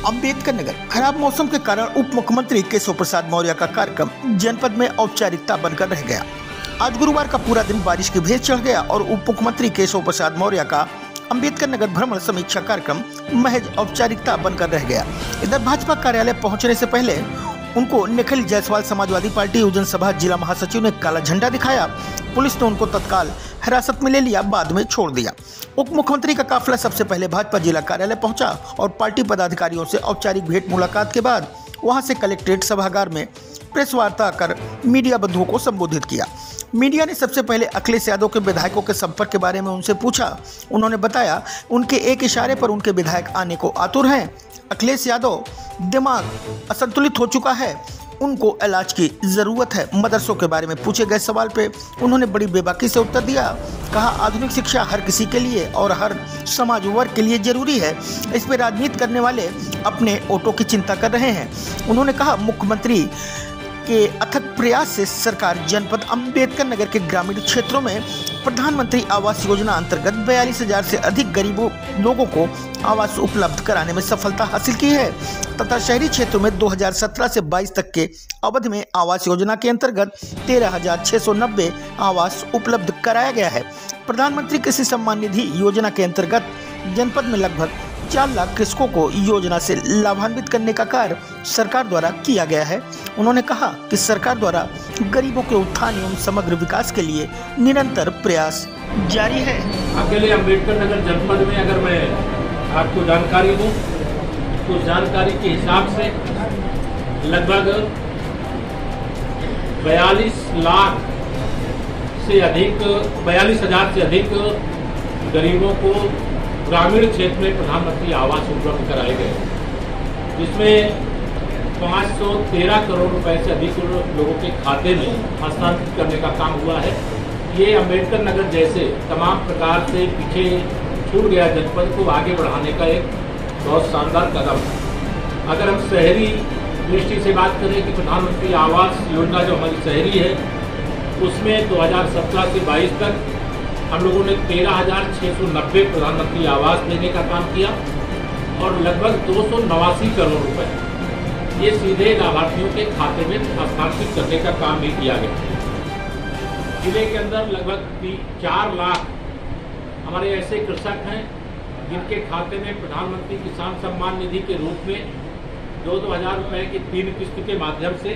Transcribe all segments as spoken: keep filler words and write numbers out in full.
अम्बेडकर नगर। खराब मौसम के कारण उप मुख्यमंत्री केशव प्रसाद मौर्य का कार्यक्रम जनपद में औपचारिकता बनकर रह गया। आज गुरुवार का पूरा दिन बारिश की भेंट चढ़ गया और उप मुख्यमंत्री केशव प्रसाद मौर्य का अम्बेडकर नगर भ्रमण समीक्षा कार्यक्रम महज औपचारिकता बनकर रह गया। इधर भाजपा कार्यालय पहुंचने से पहले उनको निखिल जायसवाल समाजवादी पार्टी योजना सभा जिला महासचिव ने काला झंडा दिखाया। पुलिस ने उनको तत्काल हिरासत में ले लिया, बाद में छोड़ दिया। उप मुख्यमंत्री का काफिला सबसे पहले भाजपा जिला कार्यालय पहुंचा और पार्टी पदाधिकारियों से औपचारिक भेंट मुलाकात के बाद वहां से कलेक्ट्रेट सभागार में प्रेस वार्ता कर मीडिया बंधुओं को संबोधित किया। मीडिया ने सबसे पहले अखिलेश यादव के विधायकों के संपर्क के बारे में उनसे पूछा। उन्होंने बताया उनके एक इशारे पर उनके विधायक आने को आतुर हैं। अखिलेश यादव दिमाग असंतुलित हो चुका है, उनको इलाज की जरूरत है। मदरसों के बारे में पूछे गए सवाल पे उन्होंने बड़ी बेबाकी से उत्तर दिया। कहा आधुनिक शिक्षा हर किसी के लिए और हर समाज वर्ग के लिए जरूरी है। इस पे राजनीति करने वाले अपने वोटों की चिंता कर रहे हैं। उन्होंने कहा मुख्यमंत्री के अथक प्रयास से सरकार जनपद अम्बेडकर नगर के ग्रामीण क्षेत्रों में प्रधानमंत्री आवास योजना अंतर्गत बयालीस हजार से अधिक गरीबों लोगों को आवास उपलब्ध कराने में सफलता हासिल की है तथा शहरी क्षेत्रों में दो हज़ार सत्रह से बाईस तक के अवधि में आवास योजना के अंतर्गत तेरह हजार छह सौ नब्बे आवास उपलब्ध कराया गया है। प्रधानमंत्री कृषि सम्मान निधि योजना के अंतर्गत जनपद में लगभग चार लाख कृषकों को योजना से लाभान्वित करने का कार्य सरकार द्वारा किया गया है। उन्होंने कहा कि सरकार द्वारा गरीबों के उत्थान एवं समग्र विकास के लिए निरंतर प्रयास जारी है। अकेले अम्बेडकर नगर जनपद में अगर मैं आपको जानकारी दूं तो जानकारी के हिसाब से लगभग बयालीस लाख से अधिक बयालीस हजार से अधिक गरीबों को ग्रामीण क्षेत्र में प्रधानमंत्री आवास उपलब्ध कराए गए, जिसमें पाँच सौ तेरह करोड़ रुपए से अधिक लोगों के खाते में हस्तांतरित करने का काम हुआ है। ये अम्बेडकर नगर जैसे तमाम प्रकार से पीछे छूट गया जनपद को आगे बढ़ाने का एक बहुत शानदार कदम है। अगर हम शहरी दृष्टि से बात करें कि प्रधानमंत्री आवास योजना जो हमारी शहरी है उसमें दो हज़ार सत्रह से बाईस तक हम लोगों ने तेरह हजार छः सौ नब्बे प्रधानमंत्री आवास देने का काम किया और लगभग दो सौ नवासी करोड़ रुपए ये सीधे लाभार्थियों के खाते में हस्तांतरित करने का काम भी किया गया। जिले के अंदर लगभग चार लाख हमारे ऐसे कृषक हैं जिनके खाते में प्रधानमंत्री किसान सम्मान निधि के रूप में दो दो हजार रुपए की तीन किस्त के माध्यम से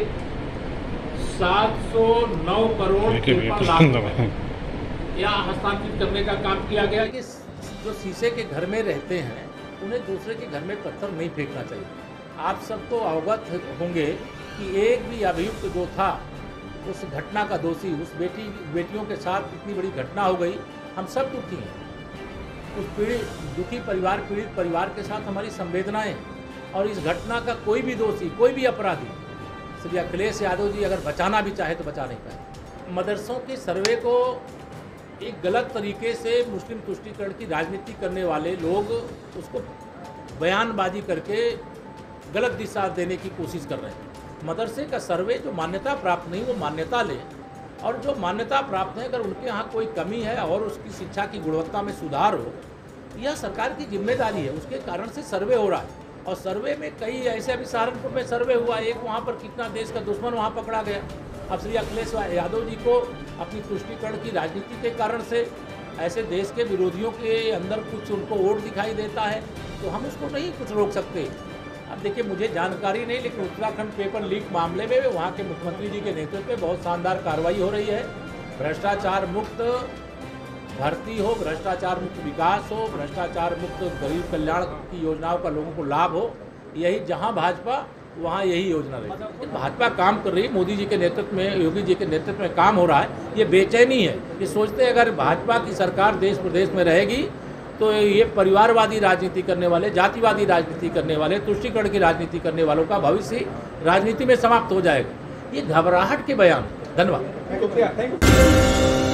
सात सौ नौ करोड़ तिरपन लाख या हस्तांतरित करने का काम किया गया। कि जो शीशे के घर में रहते हैं उन्हें दूसरे के घर में पत्थर नहीं फेंकना चाहिए। आप सबको अवगत होंगे कि एक भी अभियुक्त जो था उस घटना का दोषी, उस बेटी बेटियों के साथ इतनी बड़ी घटना हो गई, हम सब दुखी हैं। उस पीड़ित दुखी परिवार पीड़ित परिवार के साथ हमारी संवेदनाएं और इस घटना का कोई भी दोषी, कोई भी अपराधी श्री अखिलेश यादव जी अगर बचाना भी चाहे तो बचा नहीं पाए। मदरसों के सर्वे को एक गलत तरीके से मुस्लिम तुष्टीकरण की राजनीति करने वाले लोग उसको बयानबाजी करके गलत दिशा देने की कोशिश कर रहे हैं। मदरसे का सर्वे जो मान्यता प्राप्त नहीं वो मान्यता ले, और जो मान्यता प्राप्त है अगर उनके यहाँ कोई कमी है और उसकी शिक्षा की गुणवत्ता में सुधार हो, यह सरकार की जिम्मेदारी है। उसके कारण से सर्वे हो रहा है और सर्वे में कई ऐसे, अभी सहारनपुर में सर्वे हुआ, एक वहाँ पर कितना देश का दुश्मन वहाँ पकड़ा गया। अब श्री अखिलेश यादव जी को अपनी तुष्टीकरण की राजनीति के कारण से ऐसे देश के विरोधियों के अंदर कुछ उनको वोट दिखाई देता है तो हम उसको नहीं कुछ रोक सकते। अब देखिए मुझे जानकारी नहीं, लेकिन उत्तराखंड पेपर लीक मामले में वहाँ के मुख्यमंत्री जी के नेतृत्व में बहुत शानदार कार्रवाई हो रही है। भ्रष्टाचार मुक्त भर्ती हो, भ्रष्टाचार मुक्त विकास हो, भ्रष्टाचार मुक्त गरीब कल्याण की योजनाओं का लोगों को लाभ हो। यही जहाँ भाजपा वहाँ यही योजना रही। भाजपा काम कर रही, मोदी जी के नेतृत्व में, योगी जी के नेतृत्व में काम हो रहा है। ये बेचैनी है, ये सोचते अगर भाजपा की सरकार देश प्रदेश में रहेगी तो ये परिवारवादी राजनीति करने वाले, जातिवादी राजनीति करने वाले, तुष्टीकरण की राजनीति करने वालों का भविष्य राजनीति में समाप्त हो जाएगा। ये घबराहट के बयान। धन्यवाद।